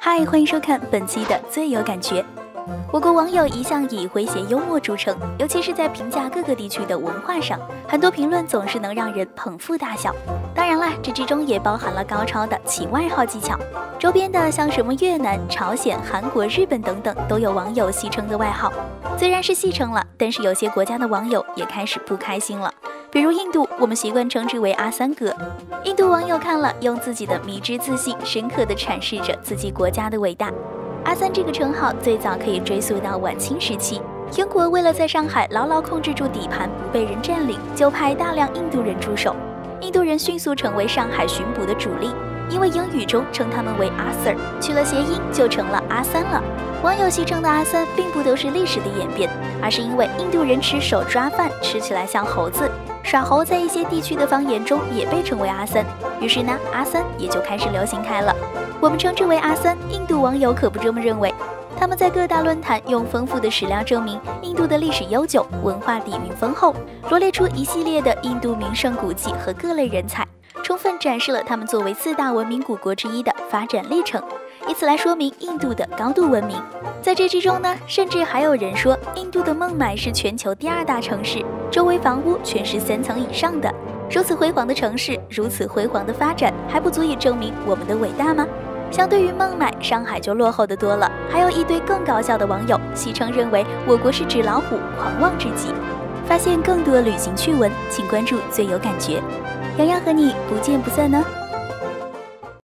嗨，欢迎收看本期的最有感觉。我国网友一向以诙谐幽默著称，尤其是在评价各个地区的文化上，很多评论总是能让人捧腹大笑。当然啦，这之中也包含了高超的起外号技巧。周边的像什么越南、朝鲜、韩国、日本等等，都有网友戏称的外号。虽然是戏称了，但是有些国家的网友也开始不开心了。比如印度，我们习惯称之为阿三哥。印度网友看了，用自己的迷之自信，深刻地阐释着自己国家的伟大。阿三这个称号最早可以追溯到晚清时期，英国为了在上海牢牢控制住底盘，不被人占领，就派大量印度人驻守。印度人迅速成为上海巡捕的主力，因为英语中称他们为阿 Sir， 取了谐音就成了阿三了。网友戏称的阿三并不都是历史的演变，而是因为印度人吃手抓饭吃起来像猴子，耍猴在一些地区的方言中也被称为阿三，于是呢，阿三也就开始流行开了。我们称之为阿三，印度网友可不这么认为。他们在各大论坛用丰富的史料证明印度的历史悠久，文化底蕴丰厚，罗列出一系列的印度名胜古迹和各类人才，充分展示了他们作为4大文明古国之一的发展历程，以此来说明印度的高度文明。在这之中呢，甚至还有人说印度的孟买是全球第2大城市，周围房屋全是3层以上的。如此辉煌的城市，如此辉煌的发展，还不足以证明我们的伟大吗？相对于孟买，上海就落后得多了。还有一堆更搞笑的网友戏称认为我国是纸老虎，狂妄至极。发现更多旅行趣闻，请关注最有感觉。洋洋和你不见不散呢。